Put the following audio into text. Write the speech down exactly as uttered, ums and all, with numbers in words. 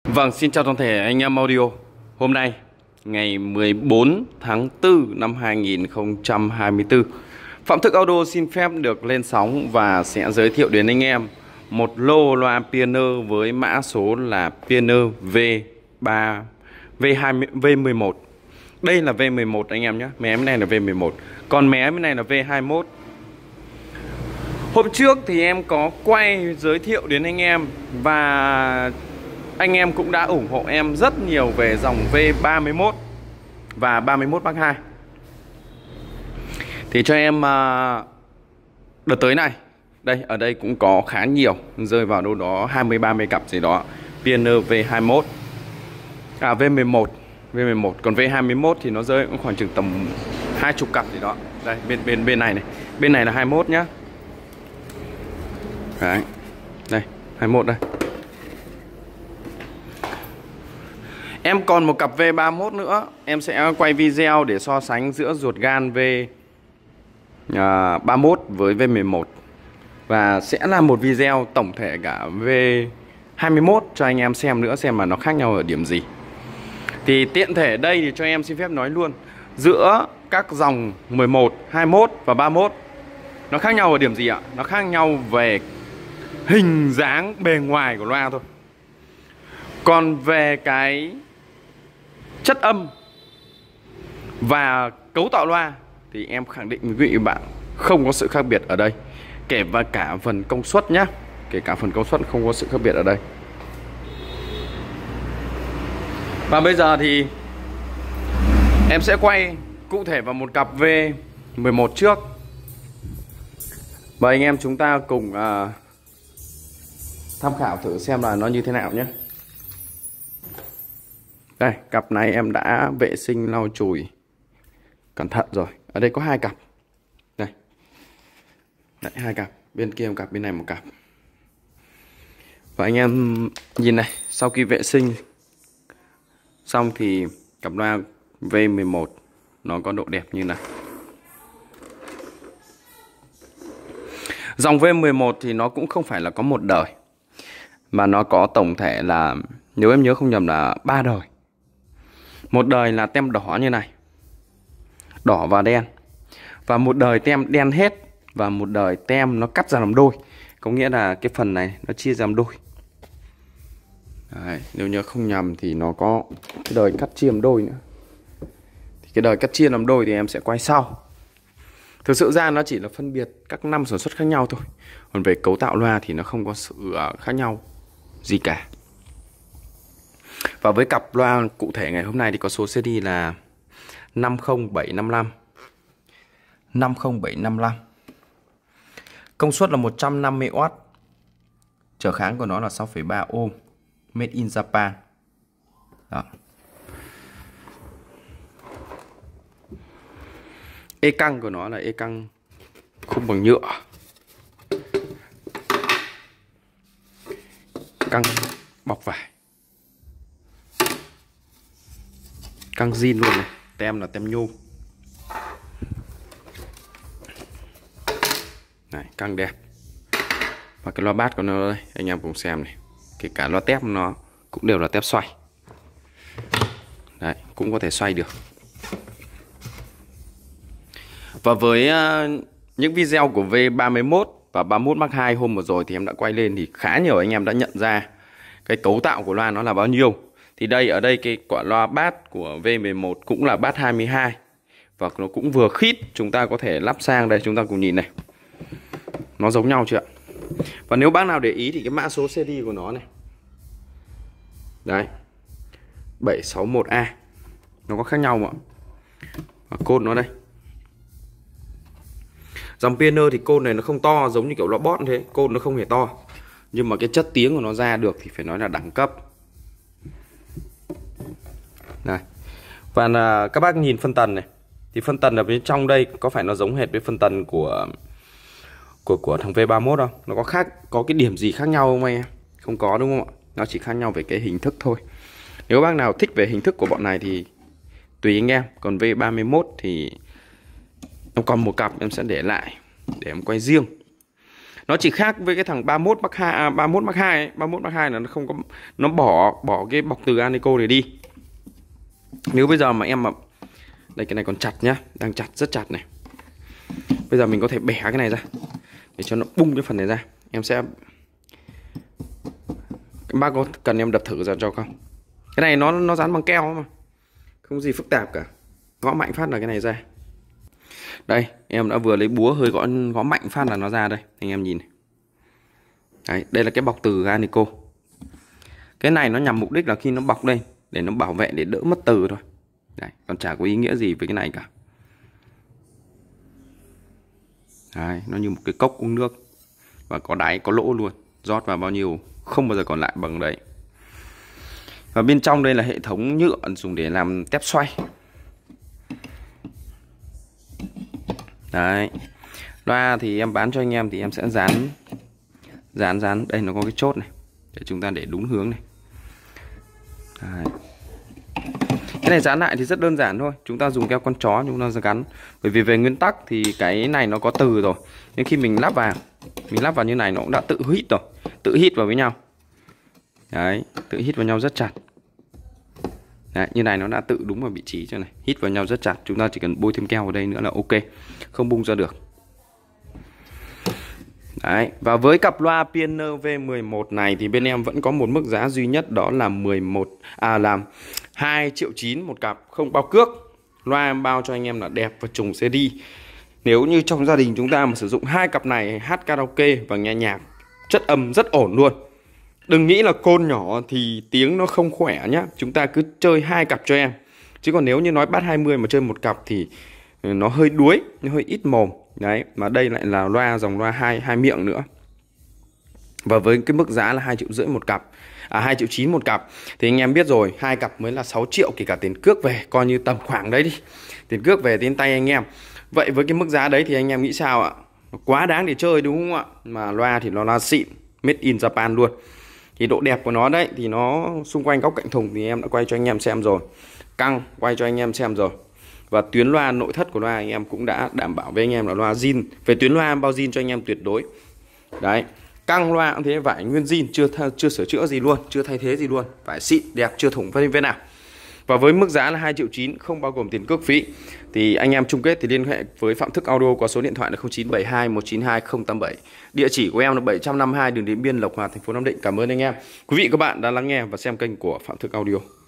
Vâng, xin chào toàn thể anh em audio. Hôm nay ngày mười bốn tháng tư năm hai nghìn không trăm hai mươi tư, Phạm Thức Audio xin phép được lên sóng và sẽ giới thiệu đến anh em một lô loa Pioneer với mã số là Pioneer V ba V hai V mười một. Đây là V mười một anh em nhé. Mé em này là V mười một, còn mé bên này là V hai mươi mốt. Hôm trước thì em có quay giới thiệu đến anh em và anh em cũng đã ủng hộ em rất nhiều về dòng V ba mươi mốt và ba mươi mốt Mark hai. Thì cho em đợt tới này, đây ở đây cũng có khá nhiều, rơi vào đâu đó hai mươi ba mươi cặp gì đó Pioneer V hai mươi mốt. À V mười một, V mười một, còn V hai mươi mốt thì nó rơi cũng khoảng chừng tầm hai mươi cặp gì đó. Đây bên bên bên này này, bên này là hai mươi mốt nhá. Đấy. Đây, hai mươi mốt đây. Em còn một cặp V ba mươi mốt nữa. Em sẽ quay video để so sánh giữa ruột gan V ba mươi mốt với V mười một. Và sẽ là một video tổng thể cả V hai mươi mốt cho anh em xem nữa, xem mà nó khác nhau ở điểm gì. Thì tiện thể đây thì cho em xin phép nói luôn, giữa các dòng mười một, hai mươi mốt và ba mươi mốt, nó khác nhau ở điểm gì ạ? Nó khác nhau về hình dáng bề ngoài của loa thôi. Còn về cái chất âm và cấu tạo loa thì em khẳng định với quý vị bạn không có sự khác biệt ở đây. Kể và cả phần công suất nhá, kể cả phần công suất không có sự khác biệt ở đây. Và bây giờ thì em sẽ quay cụ thể vào một cặp V mười một trước. Và anh em chúng ta cùng uh, tham khảo thử xem là nó như thế nào nhé. Đây, cặp này em đã vệ sinh lau chùi cẩn thận rồi. Ở đây có hai cặp. Đây. Đấy, hai cặp. Bên kia một cặp, bên này một cặp. Và anh em nhìn này, sau khi vệ sinh xong thì cặp loa V mười một nó có độ đẹp như này. Dòng V mười một thì nó cũng không phải là có một đời, mà nó có tổng thể là, nếu em nhớ không nhầm là ba đời. Một đời là tem đỏ như này, đỏ và đen. Và một đời tem đen hết. Và một đời tem nó cắt ra làm đôi. Có nghĩa là cái phần này nó chia ra làm đôi. Đấy, nếu nhớ không nhầm thì nó có cái đời cắt chia làm đôi nữa. Thì cái đời cắt chia làm đôi thì em sẽ quay sau. Thực sự ra nó chỉ là phân biệt các năm sản xuất khác nhau thôi. Còn về cấu tạo loa thì nó không có sự khác nhau gì cả. Và với cặp loa cụ thể ngày hôm nay thì có số series là năm không bảy năm lăm. năm không bảy năm lăm. Công suất là một trăm năm mươi oát. Trở kháng của nó là sáu phẩy ba ohm. Made in Japan. Đó. E căng của nó là e căng khung bằng nhựa. Căng bọc vải. Căng zin luôn này. Tem là tem nhôm. Này, căng đẹp. Và cái loa bass của nó đây, anh em cùng xem này. Kể cả loa tép nó cũng đều là tép xoay. Đấy, cũng có thể xoay được. Và với uh, những video của V ba mươi mốt và ba mươi mốt Mark hai hôm vừa rồi thì em đã quay lên, thì khá nhiều anh em đã nhận ra cái cấu tạo của loa nó là bao nhiêu. Thì đây, ở đây cái quả loa bass của V mười một cũng là bass hai mươi hai. Và nó cũng vừa khít, chúng ta có thể lắp sang đây, chúng ta cùng nhìn này. Nó giống nhau chưa ạ? Và nếu bác nào để ý thì cái mã số series của nó này. Đấy, bảy sáu một A. Nó có khác nhau mà. Và code nó đây. Dòng Pioneer thì code này nó không to giống như kiểu loa bot thế, code nó không hề to. Nhưng mà cái chất tiếng của nó ra được thì phải nói là đẳng cấp. Này. Và là các bác nhìn phân tần này. Thì phân tần ở bên trong đây có phải nó giống hệt với phân tần của của của thằng V ba mươi mốt không? Nó có khác, có cái điểm gì khác nhau không anh em? Không có đúng không ạ? Nó chỉ khác nhau về cái hình thức thôi. Nếu bác nào thích về hình thức của bọn này thì tùy anh em. Còn V ba mươi mốt thì em còn một cặp em sẽ để lại để em quay riêng. Nó chỉ khác với cái thằng ba mốt Mark hai, à, ba mốt Mark hai ấy. ba mốt Mark hai là nó không có, nó bỏ bỏ cái bọc từ Anico này đi. Nếu bây giờ mà em mà đây, cái này còn chặt nhá, đang chặt rất chặt này. Bây giờ mình có thể bẻ cái này ra để cho nó bung cái phần này ra. Em sẽ, các bác có cần em đập thử ra cho không? Cái này nó nó dán bằng keo mà, không gì phức tạp cả. Gõ mạnh phát là cái này ra. Đây, em đã vừa lấy búa hơi gõ gõ mạnh phát là nó ra đây. Anh em nhìn này. Đấy, đây là cái bọc từ Anico. Cái này nó nhằm mục đích là khi nó bọc lên để nó bảo vệ, để đỡ mất từ thôi. Đấy, còn chả có ý nghĩa gì với cái này cả. Đấy, nó như một cái cốc uống nước và có đáy, có lỗ luôn. Rót vào bao nhiêu không bao giờ còn lại bằng đấy. Và bên trong đây là hệ thống nhựa dùng để làm tép xoay. Đấy. Loa thì em bán cho anh em thì em sẽ dán dán dán đây, nó có cái chốt này để chúng ta để đúng hướng này. Đấy. Cái này dán lại thì rất đơn giản thôi, chúng ta dùng keo con chó chúng ta gắn. Bởi vì về nguyên tắc thì cái này nó có từ rồi, nhưng khi mình lắp vào, mình lắp vào như này nó cũng đã tự hít rồi, tự hít vào với nhau. Đấy, tự hít vào nhau rất chặt. Đấy, như này nó đã tự đúng vào vị trí cho này, hít vào nhau rất chặt. Chúng ta chỉ cần bôi thêm keo vào đây nữa là ok, không bung ra được. Đấy, và với cặp loa Pioneer V mười một này thì bên em vẫn có một mức giá duy nhất, đó là mười một à là hai triệu chín một cặp, không bao cước. Loa em bao cho anh em là đẹp và trùng xê đê. Nếu như trong gia đình chúng ta mà sử dụng hai cặp này hát karaoke và nghe nhạc, chất âm rất ổn luôn. Đừng nghĩ là côn nhỏ thì tiếng nó không khỏe nhá. Chúng ta cứ chơi hai cặp cho em. Chứ còn nếu như nói bass hai mươi mà chơi một cặp thì nó hơi đuối, nó hơi ít mồm. Đấy, mà đây lại là loa dòng loa hai hai miệng nữa. Và với cái mức giá là hai triệu rưỡi một cặp, à hai triệu chín một cặp thì anh em biết rồi, hai cặp mới là sáu triệu, kể cả tiền cước về, coi như tầm khoảng đấy đi. Tiền cước về đến tay anh em. Vậy với cái mức giá đấy thì anh em nghĩ sao ạ? Quá đáng để chơi đúng không ạ? Mà loa thì nó là xịn, made in Japan luôn. Thì độ đẹp của nó đấy thì nó xung quanh góc cạnh thùng thì em đã quay cho anh em xem rồi. Căng quay cho anh em xem rồi. Và tuyến loa nội thất của loa anh em cũng đã đảm bảo với anh em là loa zin. Về tuyến loa em bao zin cho anh em tuyệt đối. Đấy, căng loa cũng thế, vải nguyên zin, chưa chưa sửa chữa gì luôn, chưa thay thế gì luôn, vải xịn đẹp, chưa thủng vết vết nào. Và với mức giá là hai triệu chín không bao gồm tiền cước phí thì anh em chung kết thì liên hệ với Phạm Thức Audio qua số điện thoại là không chín bảy hai một chín hai không tám bảy. Địa chỉ của em là bảy trăm năm mươi hai đường Điện Biên, Lộc Hòa, thành phố Nam Định. Cảm ơn anh em. Quý vị các bạn đã lắng nghe và xem kênh của Phạm Thức Audio.